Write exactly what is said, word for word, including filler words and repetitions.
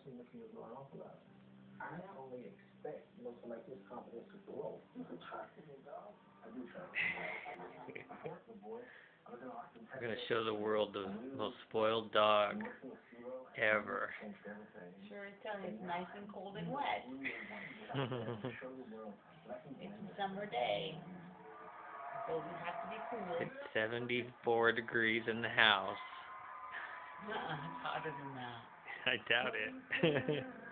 especially if you're going off a lot. I only expect, you know, to make his confidence to grow. You can trust in your dog. I do trust him. We're going to show the world the most spoiled dog ever. Sure is telling you it's nice and cold and wet. It's a summer day. So we have to be cool. It's seventy-four degrees in the house. Uh-uh, it's hotter than that. I doubt it.